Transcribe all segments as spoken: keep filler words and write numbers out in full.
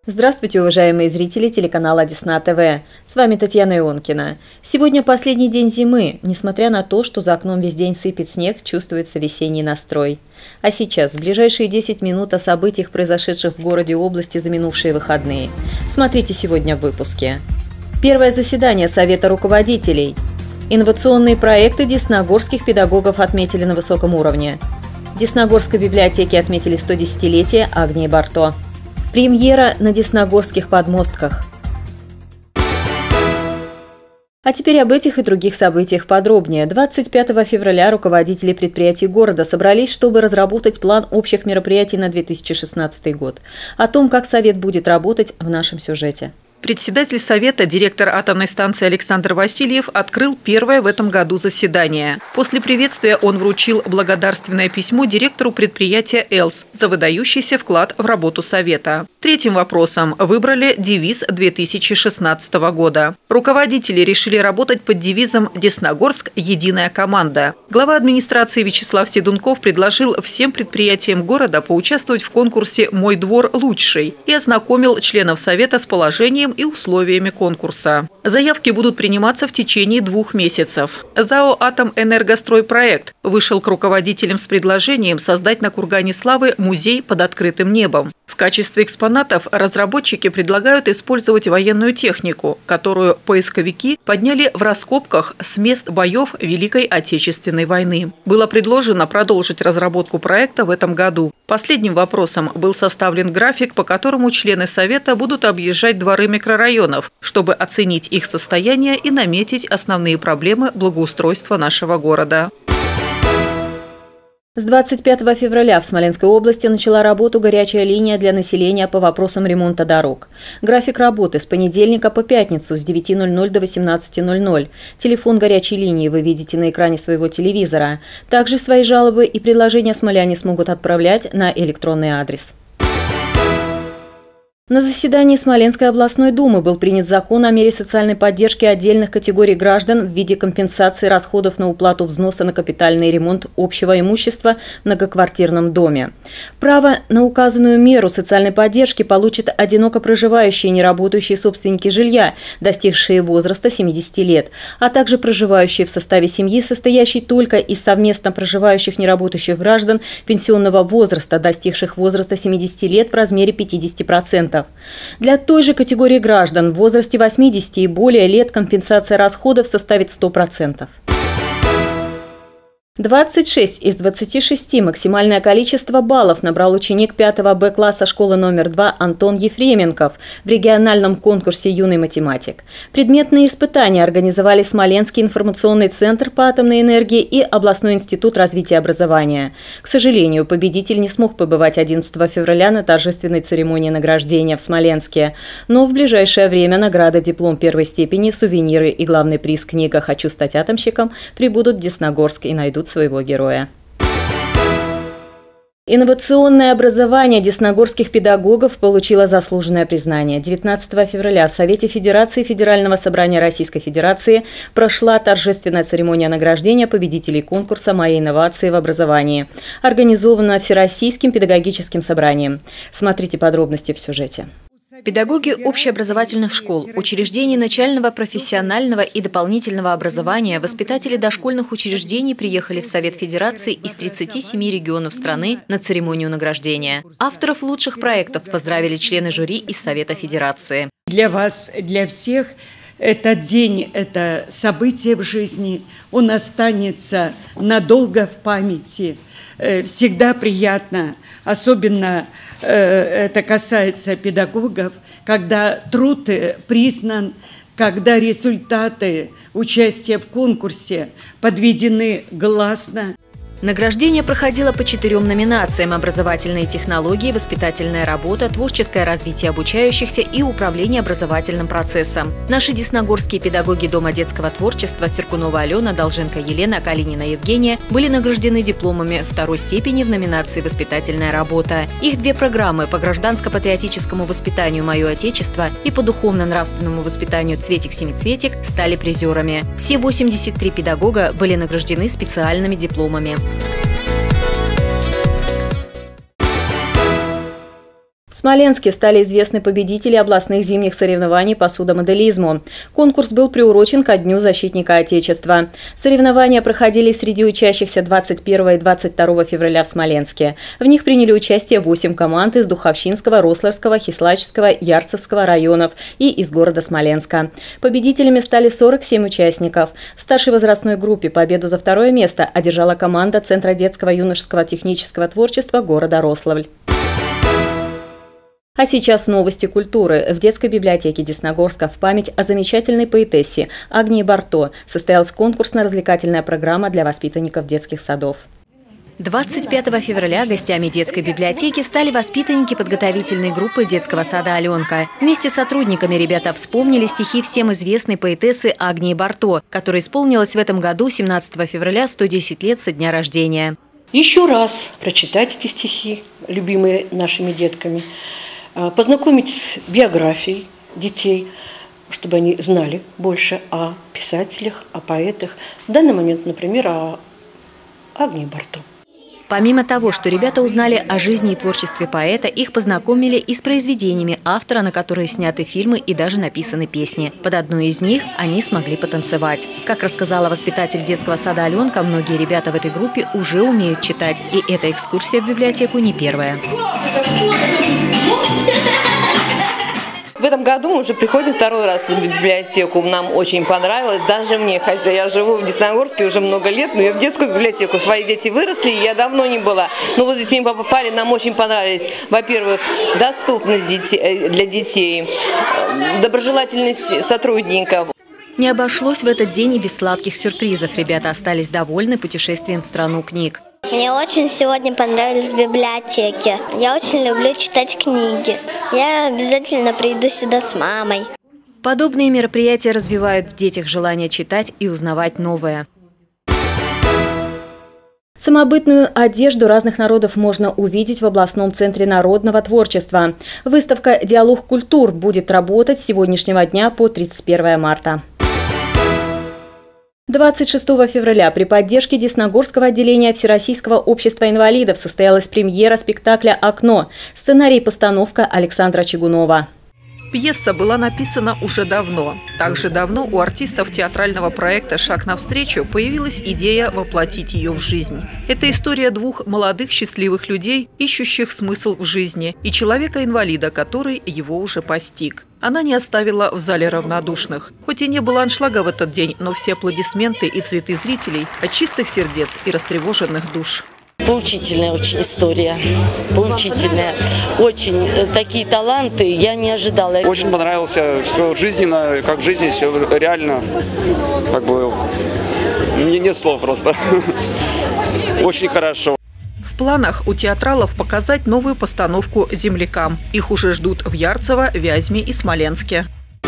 Здравствуйте, уважаемые зрители телеканала Десна ТВ. С вами Татьяна Ионкина. Сегодня последний день зимы. Несмотря на то, что за окном весь день сыпет снег, чувствуется весенний настрой. А сейчас, в ближайшие десять минут о событиях, произошедших в городе и области за минувшие выходные. Смотрите сегодня в выпуске. Первое заседание Совета руководителей. Инновационные проекты десногорских педагогов отметили на высоком уровне. В Десногорской библиотеке отметили сто десятилетие Агнии Барто. Премьера на десногорских подмостках. А теперь об этих и других событиях подробнее. двадцать пятого февраля руководители предприятий города собрались, чтобы разработать план общих мероприятий на две тысячи шестнадцатый год. О том, как Совет будет работать, в нашем сюжете. Председатель Совета, директор атомной станции Александр Васильев, открыл первое в этом году заседание. После приветствия он вручил благодарственное письмо директору предприятия «Элс» за выдающийся вклад в работу Совета. Третьим вопросом выбрали девиз две тысячи шестнадцатого года. Руководители решили работать под девизом «Десногорск – единая команда». Глава администрации Вячеслав Седунков предложил всем предприятиям города поучаствовать в конкурсе «Мой двор лучший» и ознакомил членов Совета с положением и условиями конкурса. Заявки будут приниматься в течение двух месяцев. ЗАО «Атомэнергостройпроект» вышел к руководителям с предложением создать на Кургане Славы музей под открытым небом. В качестве экспонатов разработчики предлагают использовать военную технику, которую поисковики подняли в раскопках с мест боев Великой Отечественной войны. Было предложено продолжить разработку проекта в этом году. Последним вопросом был составлен график, по которому члены Совета будут объезжать дворы микрорайонов, чтобы оценить их состояние и наметить основные проблемы благоустройства нашего города. С двадцать пятого февраля в Смоленской области начала работу горячая линия для населения по вопросам ремонта дорог. График работы с понедельника по пятницу с девяти ноль-ноль до восемнадцати ноль-ноль. Телефон горячей линии вы видите на экране своего телевизора. Также свои жалобы и предложения смоляне смогут отправлять на электронный адрес. На заседании Смоленской областной думы был принят закон о мере социальной поддержки отдельных категорий граждан в виде компенсации расходов на уплату взноса на капитальный ремонт общего имущества в многоквартирном доме. Право на указанную меру социальной поддержки получат одиноко проживающие и неработающие собственники жилья, достигшие возраста семидесяти лет, а также проживающие в составе семьи, состоящей только из совместно проживающих неработающих граждан пенсионного возраста, достигших возраста семидесяти лет в размере пятидесяти процентов. Для той же категории граждан в возрасте восьмидесяти и более лет компенсация расходов составит сто процентов. двадцать шесть из двадцати шести максимальное количество баллов набрал ученик пятого Б класса школы номер два Антон Ефременков в региональном конкурсе «Юный математик». Предметные испытания организовали Смоленский информационный центр по атомной энергии и областной институт развития образования. К сожалению, победитель не смог побывать одиннадцатого февраля на торжественной церемонии награждения в Смоленске. Но в ближайшее время награда, диплом первой степени, сувениры и главный приз книга «Хочу стать атомщиком» прибудут в Десногорск и найдут своего героя. Инновационное образование десногорских педагогов получило заслуженное признание. девятнадцатого февраля в Совете Федерации Федерального собрания Российской Федерации прошла торжественная церемония награждения победителей конкурса «Мои инновации в образовании», организованная Всероссийским педагогическим собранием. Смотрите подробности в сюжете. Педагоги общеобразовательных школ, учреждений начального, профессионального и дополнительного образования, воспитатели дошкольных учреждений приехали в Совет Федерации из тридцати семи регионов страны на церемонию награждения. Авторов лучших проектов поздравили члены жюри из Совета Федерации. Для вас, для всех этот день – это событие в жизни, он останется надолго в памяти. Всегда приятно, особенно это касается педагогов, когда труд признан, когда результаты участия в конкурсе подведены гласно. Награждение проходило по четырем номинациям: образовательные технологии, воспитательная работа, творческое развитие обучающихся и управление образовательным процессом. Наши десногорские педагоги Дома детского творчества Серкунова Алена, Долженко Елена, Калинина Евгения были награждены дипломами второй степени в номинации «Воспитательная работа». Их две программы по гражданско-патриотическому воспитанию «Мое Отечество» и по духовно-нравственному воспитанию «Цветик-семицветик» стали призерами. Все восемьдесят три педагога были награждены специальными дипломами. Смоленске стали известны победители областных зимних соревнований по судомоделизму. Конкурс был приурочен ко Дню защитника Отечества. Соревнования проходили среди учащихся двадцать первого и двадцать второго февраля в Смоленске. В них приняли участие восемь команд из Духовщинского, Рославского, Хислачского, Ярцевского районов и из города Смоленска. Победителями стали сорок семь участников. В старшей возрастной группе победу за второе место одержала команда Центра детского и юношеского технического творчества города Рославль. А сейчас новости культуры. В детской библиотеке Десногорска в память о замечательной поэтессе Агнии Барто состоялась конкурсно-развлекательная программа для воспитанников детских садов. двадцать пятого февраля гостями детской библиотеки стали воспитанники подготовительной группы детского сада «Аленка». Вместе с сотрудниками ребята вспомнили стихи всем известной поэтессы Агнии Барто, которой исполнилось в этом году, семнадцатого февраля, сто десять лет со дня рождения. Еще раз прочитать эти стихи, любимые нашими детками, познакомить с биографией детей, чтобы они знали больше о писателях, о поэтах. В данный момент, например, о Агнии Барто. Помимо того, что ребята узнали о жизни и творчестве поэта, их познакомили и с произведениями автора, на которые сняты фильмы и даже написаны песни. Под одну из них они смогли потанцевать. Как рассказала воспитатель детского сада «Аленка», многие ребята в этой группе уже умеют читать. И эта экскурсия в библиотеку не первая. В этом году мы уже приходим второй раз в библиотеку. Нам очень понравилось, даже мне, хотя я живу в Десногорске уже много лет, но я в детскую библиотеку. Свои дети выросли, и я давно не была. Но вот здесь мы попали, нам очень понравились. Во-первых, доступность детей, для детей, доброжелательность сотрудников. Не обошлось в этот день и без сладких сюрпризов. Ребята остались довольны путешествием в страну книг. Мне очень сегодня понравились библиотеки. Я очень люблю читать книги. Я обязательно приду сюда с мамой. Подобные мероприятия развивают в детях желание читать и узнавать новое. Самобытную одежду разных народов можно увидеть в областном центре народного творчества. Выставка «Диалог культур» будет работать с сегодняшнего дня по тридцать первое марта. двадцать шестого февраля при поддержке Десногорского отделения Всероссийского общества инвалидов состоялась премьера спектакля «Окно». Сценарий и постановка Александра Чигунова. Пьеса была написана уже давно. Также давно у артистов театрального проекта «Шаг навстречу» появилась идея воплотить ее в жизнь. Это история двух молодых счастливых людей, ищущих смысл в жизни, и человека-инвалида, который его уже постиг. Она не оставила в зале равнодушных. Хоть и не было аншлага в этот день, но все аплодисменты и цветы зрителей от чистых сердец и растревоженных душ. Поучительная очень история, поучительная. Очень такие таланты я не ожидала. Очень понравился, все жизненно, как в жизни, все реально, как бы, мне нет слов просто. Очень хорошо. В планах у театралов показать новую постановку «Землякам». Их уже ждут в Ярцево, Вязьме и Смоленске.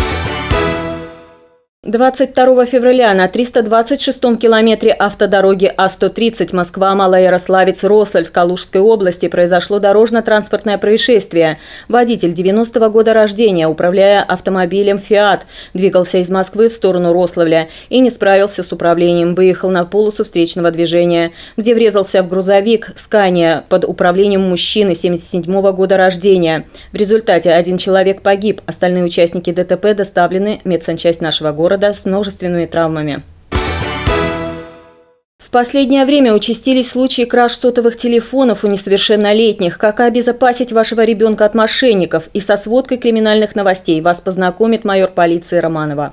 двадцать второго февраля на триста двадцать шестом километре автодороги А сто тридцать Москва-Малоярославец-Рославль в Калужской области произошло дорожно-транспортное происшествие. Водитель девяностого года рождения, управляя автомобилем «Фиат», двигался из Москвы в сторону Рославля и не справился с управлением, выехал на полосу встречного движения, где врезался в грузовик «Скания» под управлением мужчины семьдесят седьмого года рождения. В результате один человек погиб, остальные участники ДТП доставлены в медсанчасть нашего города с множественными травмами. В последнее время участились случаи краж сотовых телефонов у несовершеннолетних. Как обезопасить вашего ребенка от мошенников? И со сводкой криминальных новостей вас познакомит майор полиции Романова.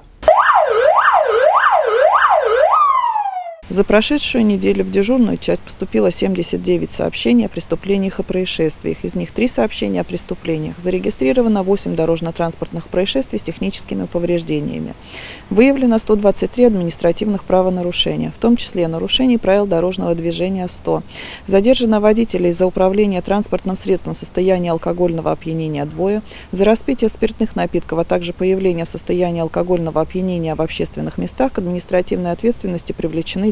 За прошедшую неделю в дежурную часть поступило семьдесят девять сообщений о преступлениях и происшествиях. Из них три сообщения о преступлениях. Зарегистрировано восемь дорожно-транспортных происшествий с техническими повреждениями. Выявлено сто двадцать три административных правонарушения, в том числе нарушений правил дорожного движения сто. Задержано водителей из-за управления транспортным средством в состоянии алкогольного опьянения двое. За распитие спиртных напитков, а также появление в состоянии алкогольного опьянения в общественных местах к административной ответственности привлечены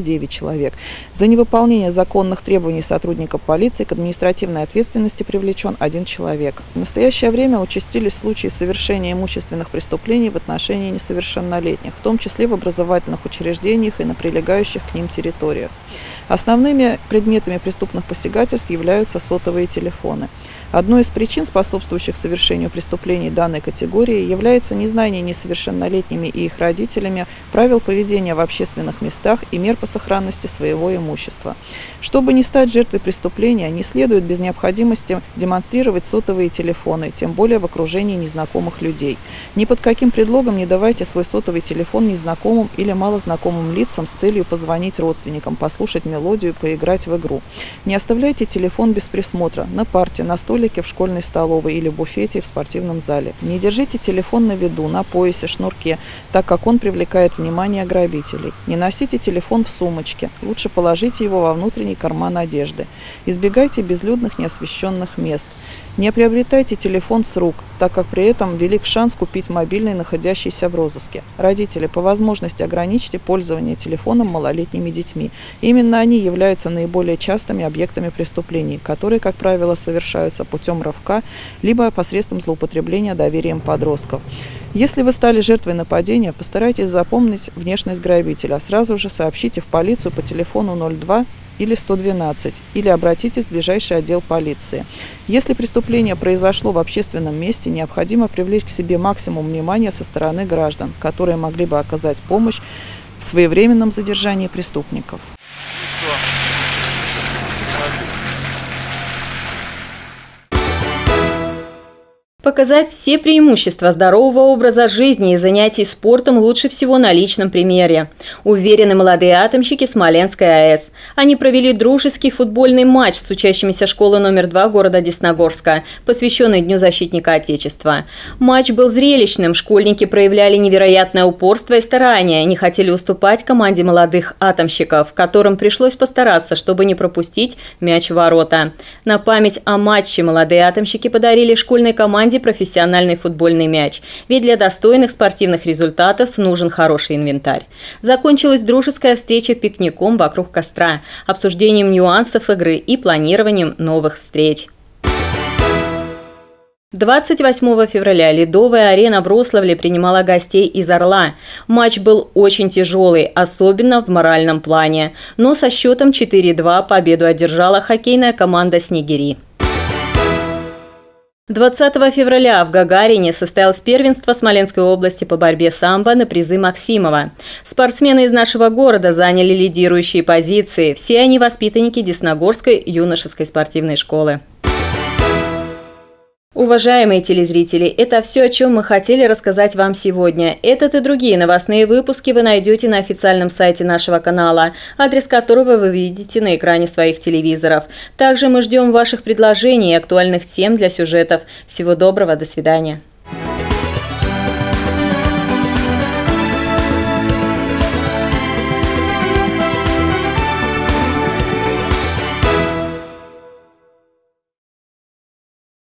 девять человек. За невыполнение законных требований сотрудников полиции к административной ответственности привлечен один человек. В настоящее время участились случаи совершения имущественных преступлений в отношении несовершеннолетних, в том числе в образовательных учреждениях и на прилегающих к ним территориях. Основными предметами преступных посягательств являются сотовые телефоны. Одной из причин, способствующих совершению преступлений данной категории, является незнание несовершеннолетними и их родителями правил поведения в общественных местах и мер по сохранности своего имущества. Чтобы не стать жертвой преступления, не следует без необходимости демонстрировать сотовые телефоны, тем более в окружении незнакомых людей. Ни под каким предлогом не давайте свой сотовый телефон незнакомым или малознакомым лицам с целью позвонить родственникам, послушать мелодию, поиграть в игру. Не оставляйте телефон без присмотра на парте, на столике в школьной столовой или буфете в спортивном зале. Не держите телефон на виду, на поясе, шнурке, так как он привлекает внимание грабителей. Не носите телефон в сумочке, лучше положите его во внутренний карман одежды. Избегайте безлюдных неосвещенных мест. Не приобретайте телефон с рук, так как при этом велик шанс купить мобильный, находящийся в розыске. Родители, по возможности ограничьте пользование телефоном малолетними детьми. Именно они являются наиболее частыми объектами преступлений, которые, как правило, совершаются путем рывка, либо посредством злоупотребления доверием подростков. Если вы стали жертвой нападения, постарайтесь запомнить внешность грабителя. Сразу же сообщите в полицию по телефону ноль два или сто двенадцать, или обратитесь в ближайший отдел полиции. Если преступление произошло в общественном месте, необходимо привлечь к себе максимум внимания со стороны граждан, которые могли бы оказать помощь в своевременном задержании преступников. Показать все преимущества здорового образа жизни и занятий спортом лучше всего на личном примере. Уверены молодые атомщики Смоленской АЭС. Они провели дружеский футбольный матч с учащимися школы номер два города Десногорска, посвященный Дню защитника Отечества. Матч был зрелищным, школьники проявляли невероятное упорство и старание, не хотели уступать команде молодых атомщиков, которым пришлось постараться, чтобы не пропустить мяч в ворота. На память о матче молодые атомщики подарили школьной команде профессиональный футбольный мяч, ведь для достойных спортивных результатов нужен хороший инвентарь. Закончилась дружеская встреча пикником вокруг костра, обсуждением нюансов игры и планированием новых встреч. двадцать восьмого февраля ледовая арена в Рославле принимала гостей из Орла. Матч был очень тяжелый, особенно в моральном плане. Но со счетом четыре-два победу одержала хоккейная команда «Снегири». двадцатого февраля в Гагарине состоялось первенство Смоленской области по борьбе самбо на призы Максимова. Спортсмены из нашего города заняли лидирующие позиции. Все они воспитанники Десногорской юношеской спортивной школы. Уважаемые телезрители, это все, о чем мы хотели рассказать вам сегодня. Этот и другие новостные выпуски вы найдете на официальном сайте нашего канала, адрес которого вы видите на экране своих телевизоров. Также мы ждем ваших предложений и актуальных тем для сюжетов. Всего доброго, до свидания.